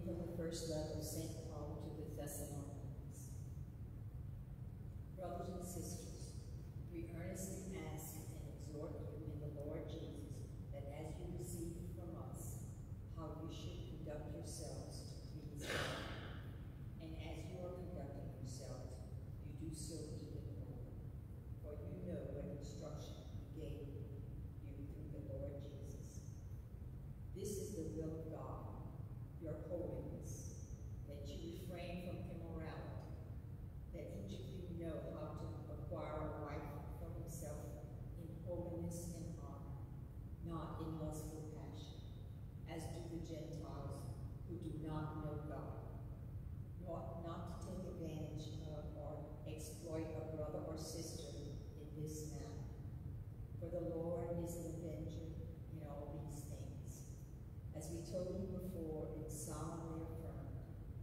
from the first letter of St. Paul to the Thessalonians. Brothers and sisters, we earnestly ask and exhort you in the Lord Jesus that as you receive from us how you should conduct yourselves to please God, and as you are conducting yourselves, you do so even more. For you know what instruction we gave you through the Lord Jesus. This is the will of God, your holiness, that you refrain from immorality, that each of you know how to acquire a wife for himself in holiness and honor, not in lustful passion, as do the Gentiles who do not know God, not to take advantage of or exploit a brother or sister in this matter. For the Lord is an avenger in all these things, as we told you before and solemnly affirmed.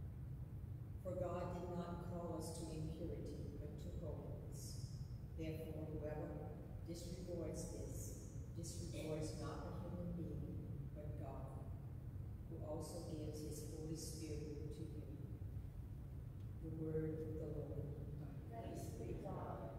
For God did not call us to impurity, but to holiness. Therefore, whoever disregards this, disregards not a human being, but God, who also gives his Holy Spirit to you. The word of the Lord. Thanks be God.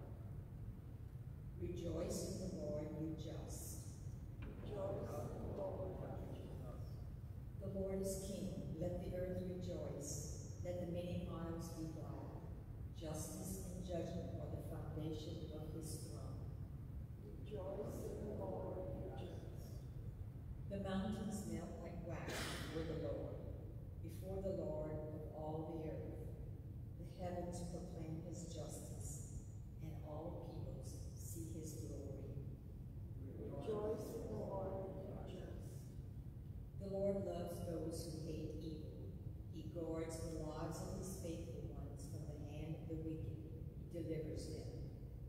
Rejoice in the Lord, you just. Rejoice in the Lord, you just. The Lord is King. Let the earth rejoice. Let the many isles be glad. Justice and judgment are the foundation of his throne. Rejoice in the Lord, you just. The mountains melt like wax before the Lord of all the earth. The heavens proclaim his justice, and all peoples see his glory. Rejoice in the Lord, you just. The Lord loves those who hate evil. He guards the lives of his faithful ones from the hand of the wicked. He delivers them.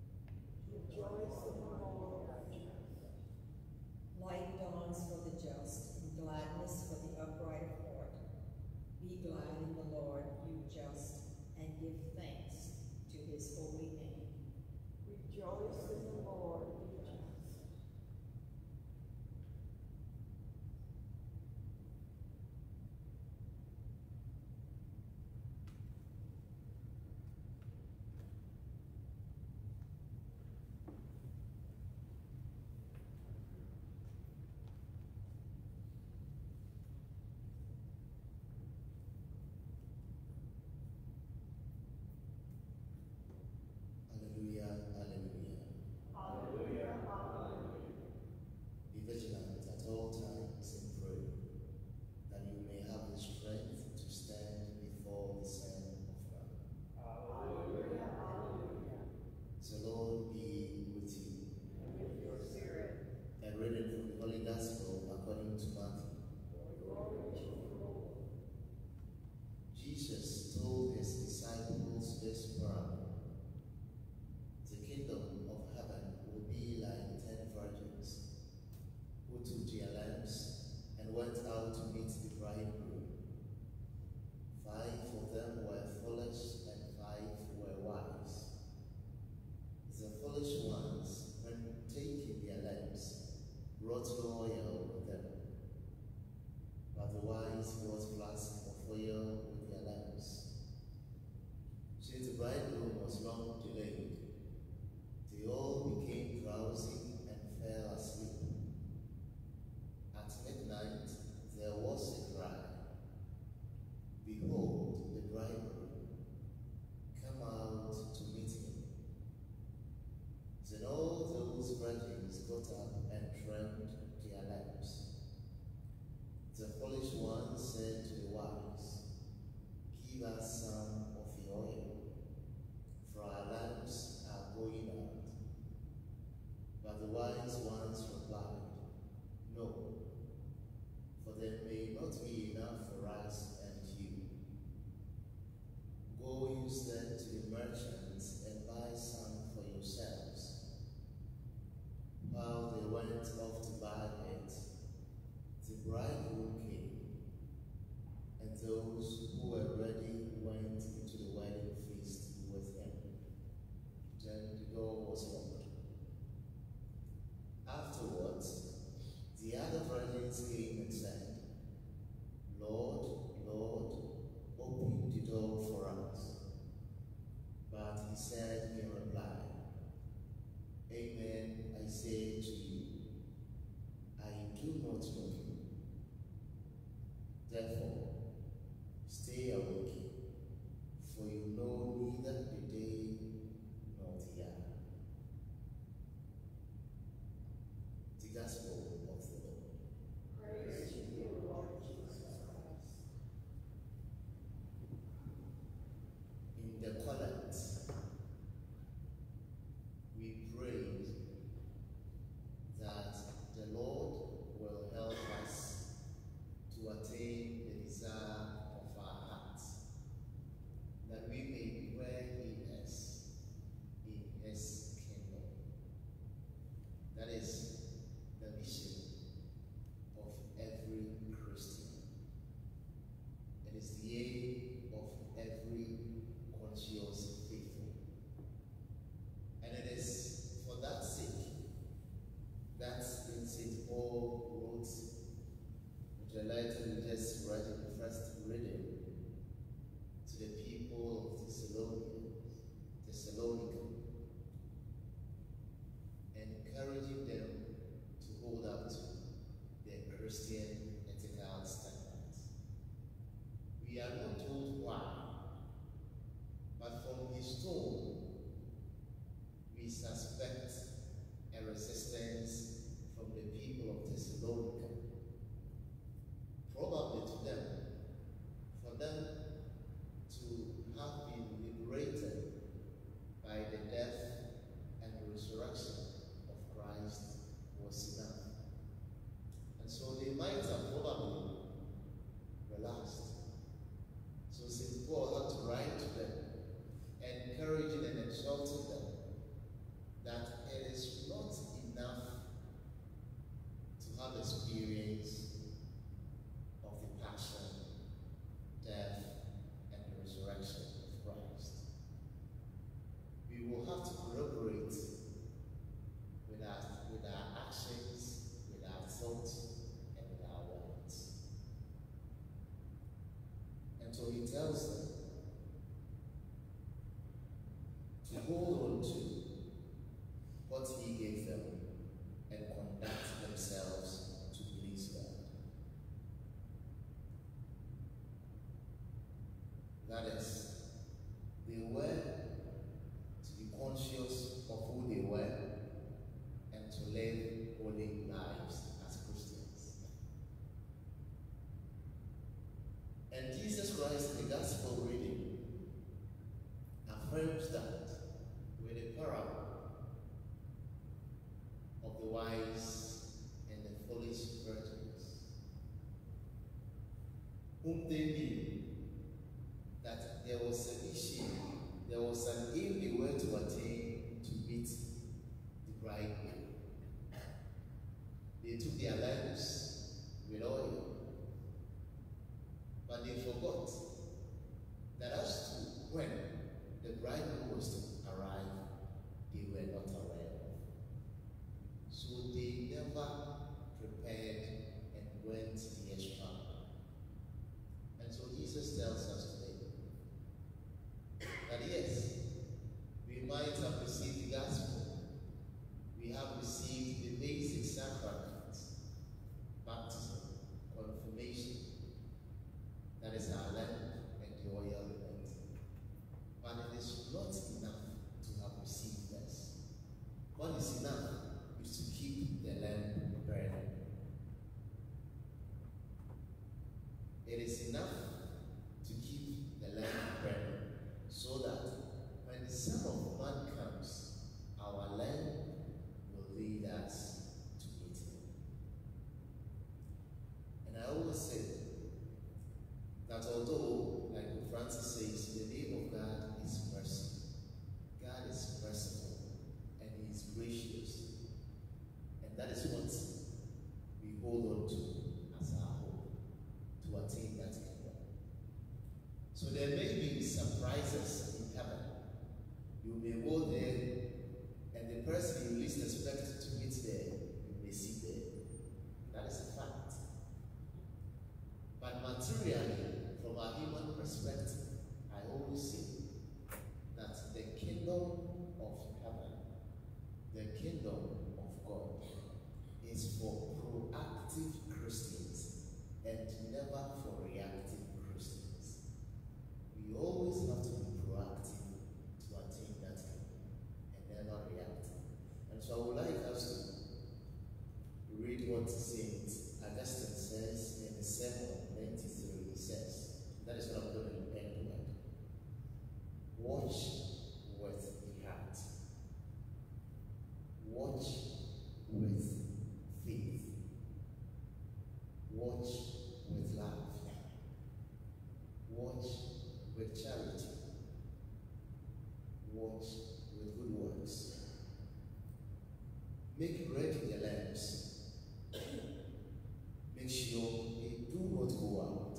Rejoice in the Lord, you just. Light dawns for the just, and gladness for the upright of heart. Be glad in the Lord, you just, and give thanks to his holy name. Rejoice in the Lord, you just. Hallelujah, hallelujah. Hallelujah, hallelujah. Be vigilant at all times and pray, that you may have the strength to stand before the Son of God. Hallelujah, hallelujah. The Lord be with you. And with your spirit. A reading from the Holy Gospel according to Matthew. Glory to you, Lord. Jesus told his disciples this parable. The kingdom of heaven will be like 10 virgins who took their lamps and went out to meet the bridegroom. 5 of them were foolish and 5 were wise. The foolish ones, when taking their lamps, brought no oil with them, but the wise brought flasks of oil with their lamps. Since the bridegroom was long delayed, they all became drowsy and fell asleep. At midnight there was a cry, "Behold, the bridegroom, come out to meet him." Then all those virgins got up and trimmed their lamps. The foolish one said to the wise, "Give us some of the oil, for our lamps are going out." But he said in reply, Amen, I say to you, I do not know you. Therefore, stay awake, for you know neither the day nor the hour. The Gospel of the Lord. Praise to you, Lord Jesus Christ. In the collect, we prayed that the Lord will help us to attain the desire of our hearts, that we may be where He is in His kingdom. That is the mission of every Christian. It is the aim of every conscious faithful. And it is for that sake that St. Paul wrote, which I like to just read in the first reading, to the people of Thessalonica, encouraging them to hold up to their Christian ethical standards. We are not told why, but from his tone, we suspect a resistance from the people of Thessalonica, probably to them, for them to have been liberated by the death and resurrection of Christ was enough. And so they might have probably relaxed. So St. Paul had to write to them, encouraging and exhorting them that it is not enough to have experience of the passion, death, and the resurrection of Christ. We will have to corroborate with our actions, with our thoughts, and with our words. And so he tells them to hold on to what he gave them and conduct themselves to please God. That is, they were to be conscious of who they were and to live holy lives as Christians. And Jesus Christ in the Gospel reading affirms that with the parable of the wise and the foolish virgins, whom they knew that there was an issue, there was an aim they were to attain to meet the bridegroom. They took their lamps with oil, but they forgot that as to when the bridegroom was to arrive, they were not aware of. So they never prepared and went the extra mile. And so Jesus tells us today that yes, we might have received the gospel, we have received the basic sacraments, baptism, confirmation, that is our lamp and the oil anointing. But it is not enough to have received this. What is enough is to keep the lamp burning. It is enough to keep the lamp burning so that when the Son of Man comes, our lamp will lead us to meet him. And I always say that although, like Pope Francis says, the name of God is mercy. God is merciful and he is gracious. And that is what we hold on to as our hope to attain that kingdom. So there may be surprises in heaven. You may go there and the person you least expect to meet there, you may see there. That is a fact. But materially, from a human perspective, I always say that the kingdom kingdom of God is for proactive Christians and never for reactive Christians. We always have to be proactive to attain that kingdom and never reactive. And so I would like us to read what St. Augustine says in the Sermon 93. He says, that is what I'm going to end with. Watch with the heart. Watch with faith. Watch with love. Watch with charity. Watch with good works. Make ready the lamps. Make sure they do not go out.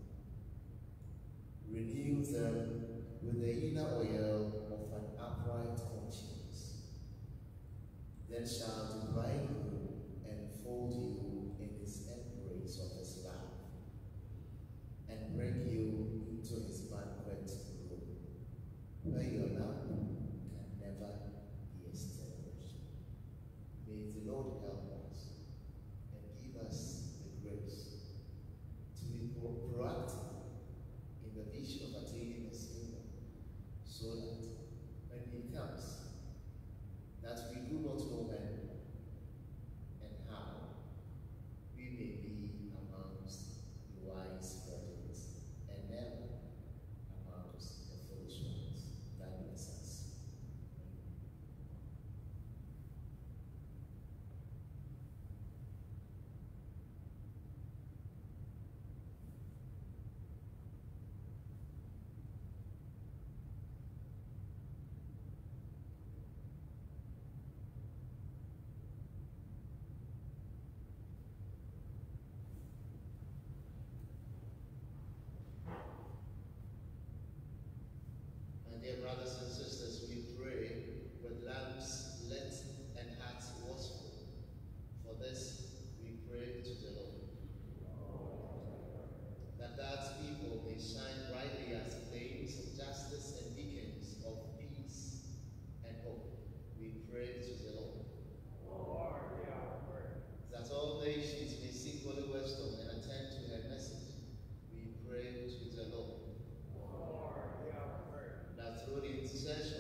Renew them with the inner oil of an upright conscience. Then shall the bridegroom enfold you in his embrace of his love, and bring you into his banquet room, where your lamp can never be extinguished. May the Lord help us and give us the grace to be proactive in the vision of attaining his kingdom, so that when he comes, that we do not know when and how, we may be amongst the wise virgins and never amongst the foolish ones. God bless us. My dear brothers and sisters, we pray with lamps lit and hearts watchful. For this we pray to the Lord, that God's people may shine brightly as flames of justice and beacons of peace and hope. We pray to the Lord. That all nations may seek holy wisdom and attend to her message. We pray to the Lord. That through the intercession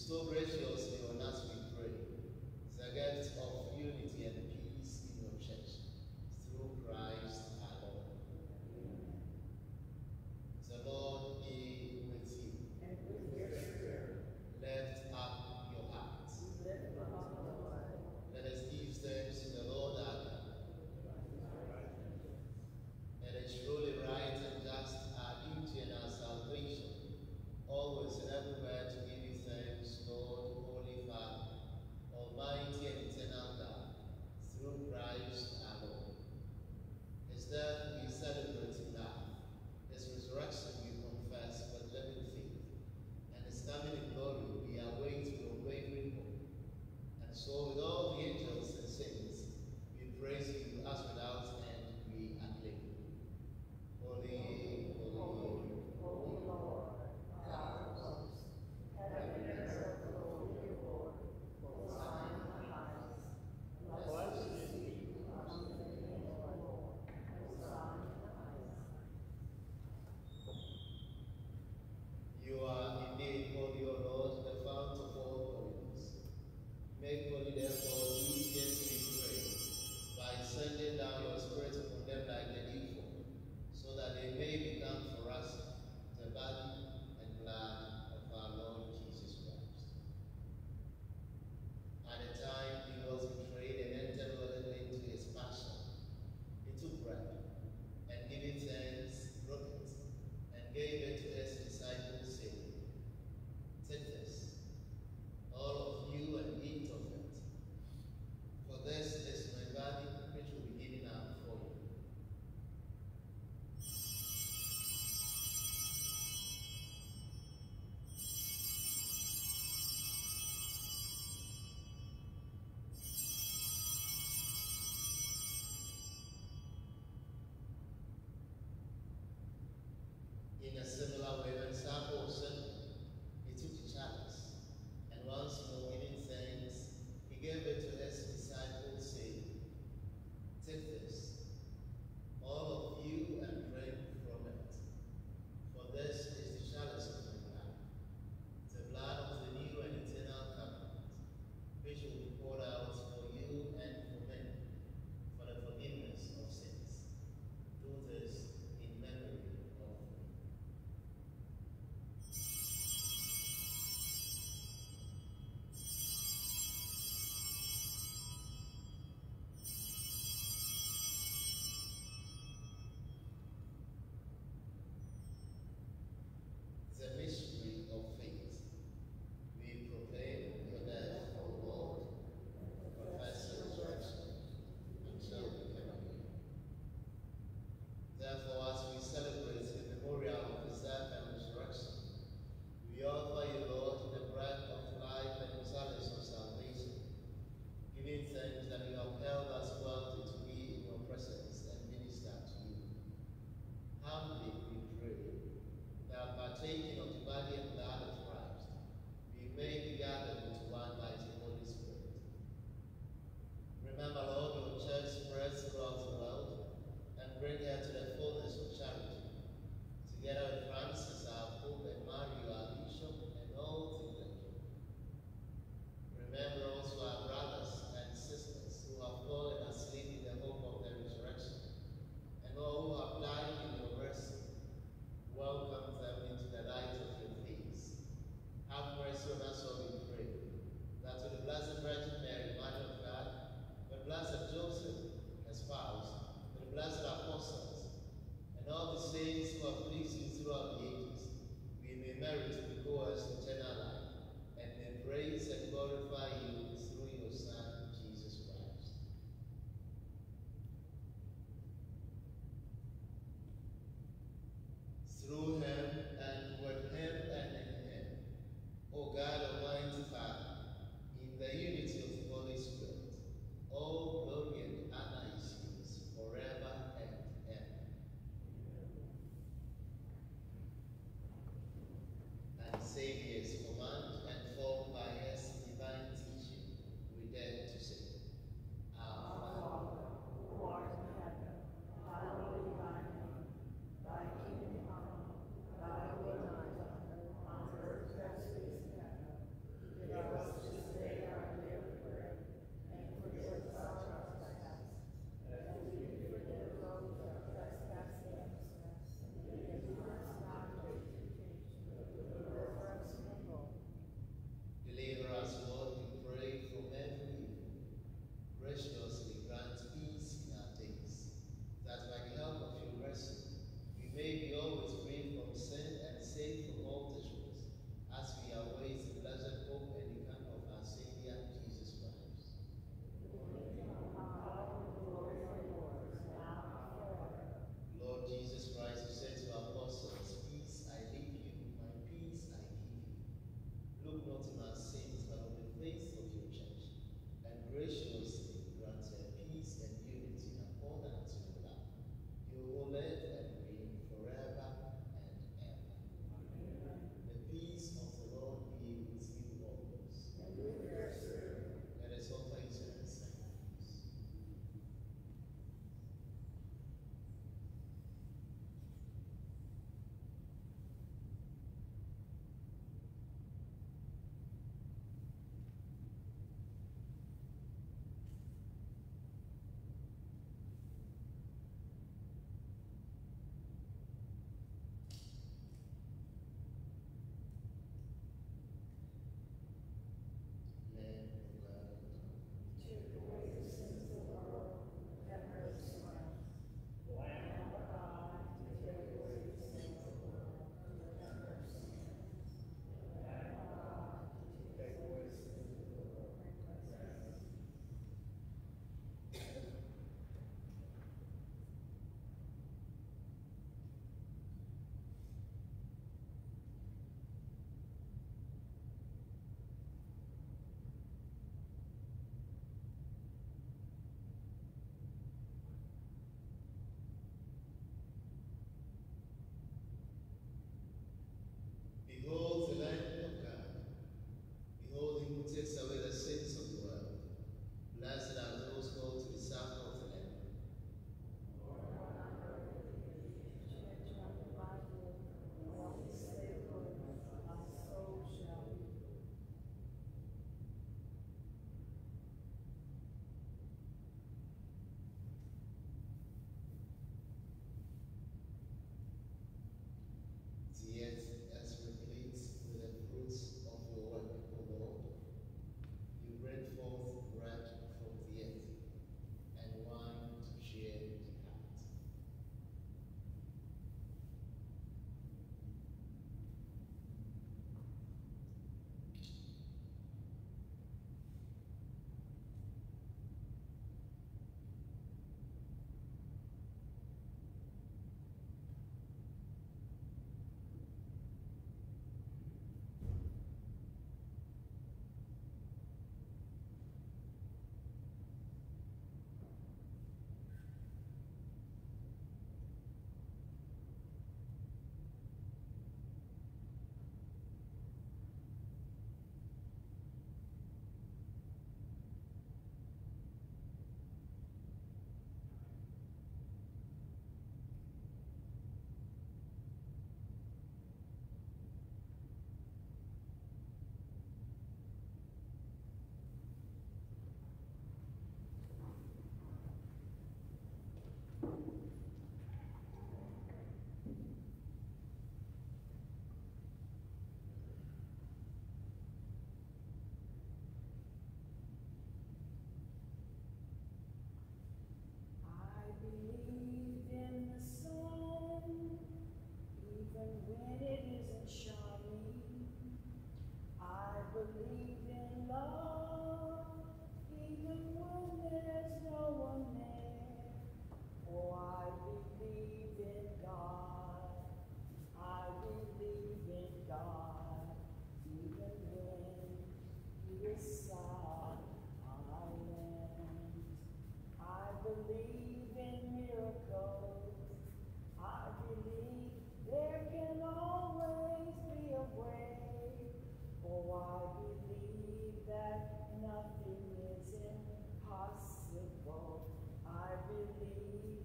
Bestow graciously on us, we pray, the gift of unity and peace in your church, through Christ our Lord. The Lord be with you. And with your spirit. Lift up your hearts. Lift up our hearts. Let us give thanks to the Lord our God. It is truly right and just, our duty and our salvation, always and everywhere to give you thanks, Lord, Holy Father, Almighty and eternal God, through Christ our Lord. His death we celebrate in life, His resurrection we confess with living faith, and His coming in glory we await with unwavering hope. And so with all the angels and saints, we praise you as without end we acclaim. Holy, holy, holy, Holy Lord, God of hosts, heaven and earth adore you, Lord. Hosanna in the highest. Blessed is he who comes in the name of the Lord. Hosanna in the highest. You are indeed holy, O Lord, the fount of all holiness. Make holy, therefore, these years, we pray, by sending down your Spirit upon them like the dewfall, so that they may become for us the body and blood of our Lord Jesus Christ. At the time he was betrayed and entered willingly into his passion, he took bread, and giving thanks, broke it, and gave it to his disciples, saying, "Take this, all of you, and eat of it. For this is my body, which will be given up for you." In a similar way, when supper was ended, he took the chalice, and once more giving thanks, he gave it to his disciples, saying, "Take this, all of you, and drink from it. For this is the chalice of my blood, the blood of the new and eternal covenant, which will be poured out for you and for many, for the forgiveness of sins. Do this in memory of me." The mystery of faith. We proclaim your death, O Lord, and confess your resurrection until you come again. Therefore, as we celebrate the memorial of his death and resurrection, we offer you, Lord, the bread of life and the chalice of salvation, giving thanks that you have held us worthy to be in your presence and minister to you. Humbly we pray that partaking of the body and blood of Christ, we may be gathered into one by the Holy Spirit. Remember, Lord, your church spreads throughout the world, and bring her to the fullness of charity, together with Francis, our Pope, and Mario, our Bishop, and all the clergy. Remember also our brothers and sisters who have fallen asleep in the hope of the resurrection, and all who have died in your mercy. Welcome them into the light of your face. Have mercy on us, all we pray, that with the Blessed Virgin Mary, Mother of God, with Blessed Joseph, her spouse, with the blessed apostles, and all the saints who have pleased you throughout the ages, we may merit to be co-heirs to eternal life, and may praise and glorify you through your Son, Jesus Christ. Through him, and with him, and in him, O God, Almighty Father, in the unity of the Holy Spirit, all glory and honor is yours forever and ever. And Savior's command, and formed by his divine teaching,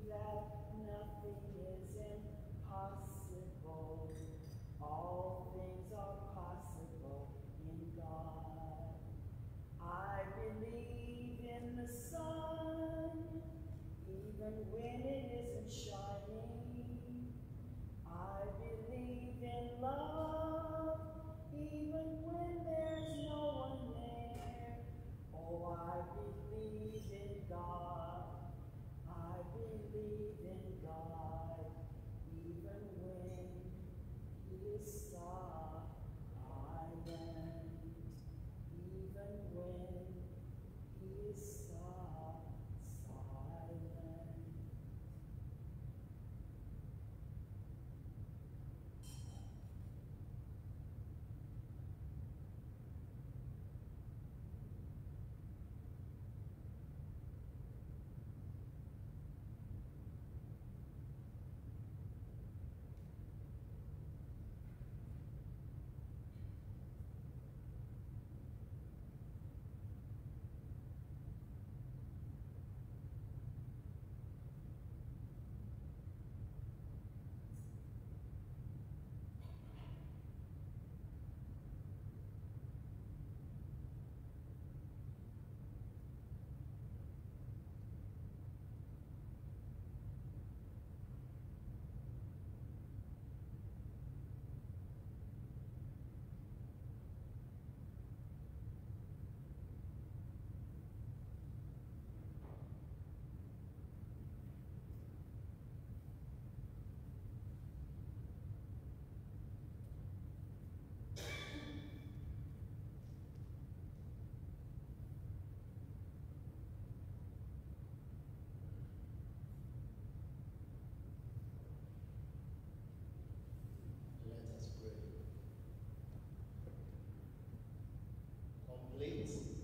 that nothing is impossible. All things are possible in God. I believe in the sun, even when it isn't shining. I believe in love, even when there's no one there. Oh, I believe in God. I believe in God, even when He is silent, even when He is silent. Let us pray. Complete